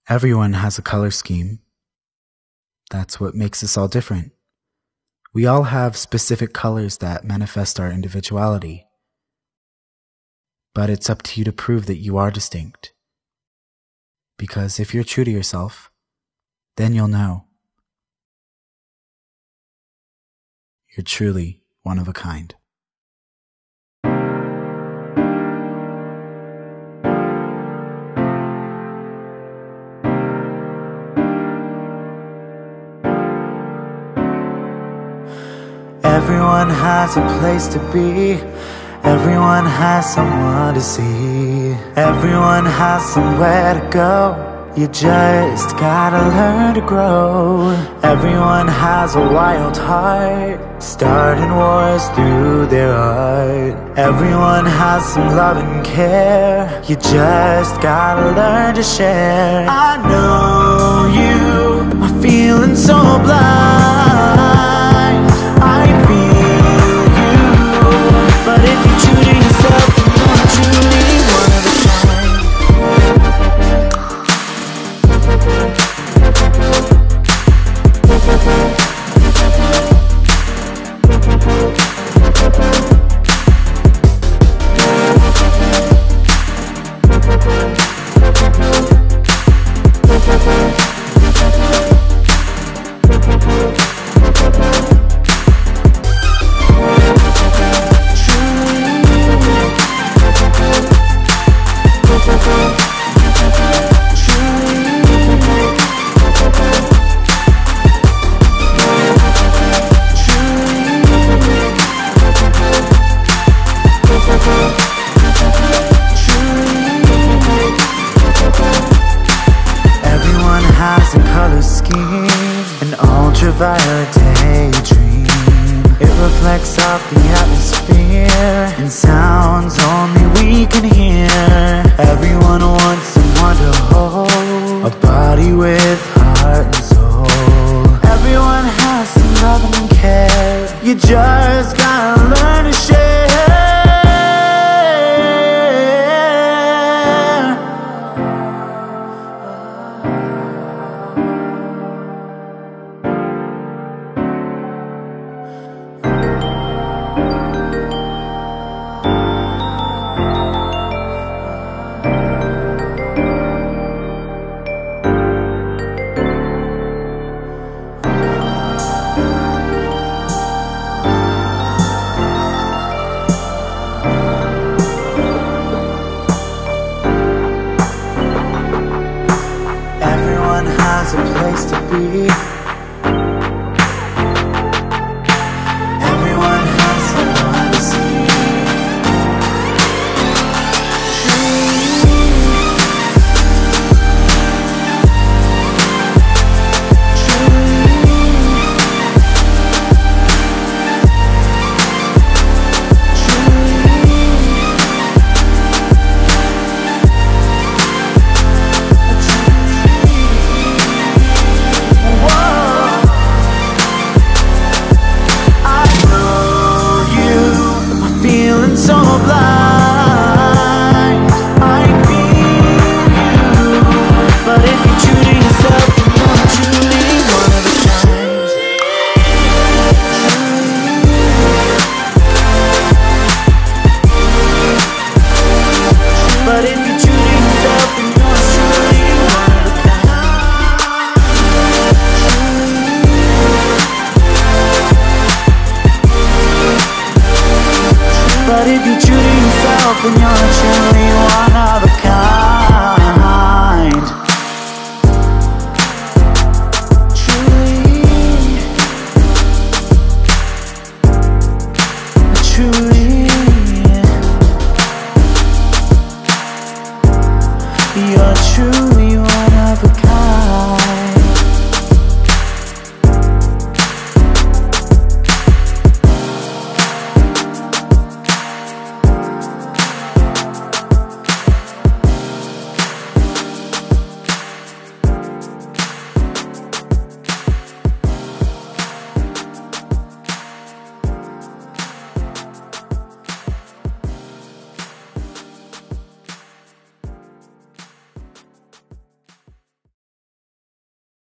Everyone has a color scheme. That's what makes us all different. We all have specific colors that manifest our individuality. But it's up to you to prove that you are distinct. Because if you're true to yourself, then you'll know. You're truly one of a kind. Everyone has a place to be. Everyone has someone to see. Everyone has somewhere to go. You just gotta learn to grow. Everyone has a wild heart, starting wars through their art. Everyone has some love and care. You just gotta learn to share. I know you are feeling so blind. I feel you, but if you're true to yourself, you're truly one of a kind. An ultraviolet daydream. It reflects off the atmosphere and sounds only we can hear. Everyone wants someone to hold, a body with heart and soul. Everyone has some love and care. You just gotta learn to share. Everyone has a place to be. Everyone has someone to see. So blind, I feel you, but if you're true to yourself, you're truly one of a kind. But if you're true to yourself, you're truly one of a kind. But if you're true to yourself, then you're truly one of a kind. Truly, you're truly one of a kind.